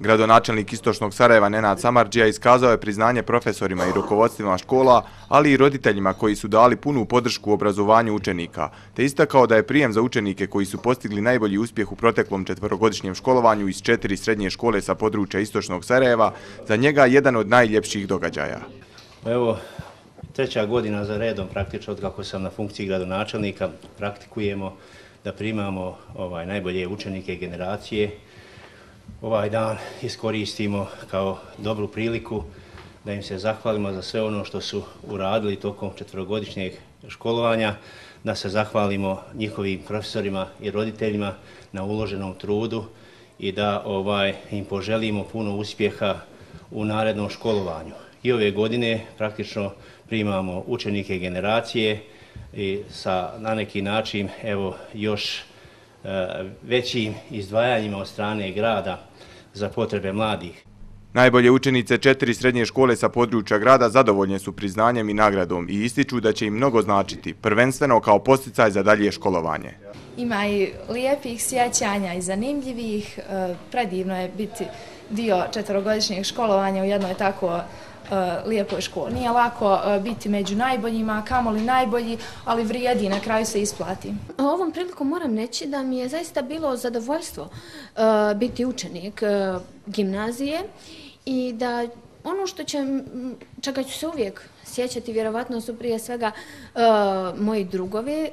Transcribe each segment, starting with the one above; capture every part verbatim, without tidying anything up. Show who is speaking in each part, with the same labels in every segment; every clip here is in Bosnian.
Speaker 1: Gradonačelnik Istočnog Sarajeva Nenad Samardžija iskazao je priznanje profesorima i rukovodstvima škola, ali i roditeljima koji su dali punu podršku u obrazovanju učenika, te istakao da je prijem za učenike koji su postigli najbolji uspjeh u proteklom četverogodišnjem školovanju iz četiri srednje škole sa područja Istočnog Sarajeva za njega jedan od najljepših događaja.
Speaker 2: Evo, treća godina za redom, praktično od kako sam na funkciji gradonačelnika, praktikujemo da primamo ovaj, najbolje učenike generacije. Ovaj dan iskoristimo kao dobru priliku da im se zahvalimo za sve ono što su uradili tokom četverogodišnjeg školovanja, da se zahvalimo njihovim profesorima i roditeljima na uloženom trudu i da ovaj, im poželimo puno uspjeha u narednom školovanju. I ove godine praktično primamo učenike generacije i sa na neki način evo još e, većim izdvajanjima od strane grada za potrebe mladih.
Speaker 1: Najbolje učenice četiri srednje škole sa područja grada zadovoljne su priznanjem i nagradom i ističu da će im mnogo značiti, prvenstveno kao posticaj za dalje školovanje.
Speaker 3: Ima i lijepih sjećanja i zanimljivih, predivno je biti dio četverogodišnjeg školovanja u jednoj tako lijepoj školi. Nije lako biti među najboljima, kamoli najbolji, ali vrijedi, na kraju se isplati.
Speaker 4: Ovom prilikom moram reći da mi je zaista bilo zadovoljstvo biti učenik gimnazije i da ono što će, čega ću se uvijek sjećati, vjerovatno su prije svega moji drugovi,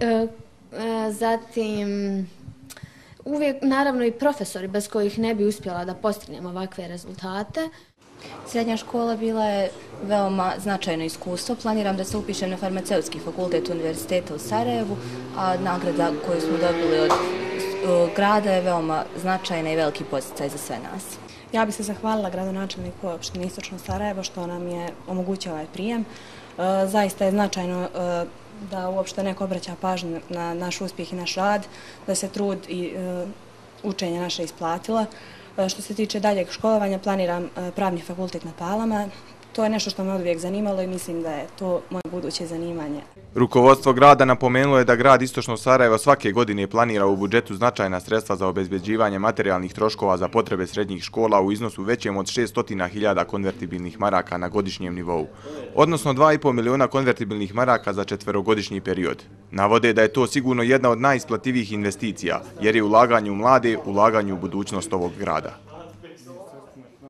Speaker 4: zatim uvijek naravno i profesori bez kojih ne bi uspjela da postignem ovakve rezultate.
Speaker 5: Srednja škola bila je veoma značajno iskustvo. Planiram da se upišem na farmaceutski fakultet Univerziteta u Sarajevu, a nagrada koju smo dobili od grada je veoma značajna i veliki podsticaj za sve nas.
Speaker 6: Ja bih se zahvalila gradonačelniku opštine Istočno Sarajevo što nam je omogućio ovaj prijem. Zaista je značajno da uopšte neko obraća pažnju na naš uspjeh i naš rad, da se trud i učenje naše isplatila. Što se tiče daljeg školovanja, planiram pravni fakultet na Palama. To je nešto što me oduvijek zanimalo i mislim da je to moje buduće zanimanje.
Speaker 1: Rukovodstvo grada napomenulo je da grad Istočno Sarajevo svake godine planira u budžetu značajna sredstva za obezbeđivanje materijalnih troškova za potrebe srednjih škola u iznosu većem od šeststo hiljada konvertibilnih maraka na godišnjem nivou, odnosno dva i pol miliona konvertibilnih maraka za četverogodišnji period. Navode da je to sigurno jedna od najisplativijih investicija, jer je ulaganje u mlade ulaganje u budućnost ovog grada.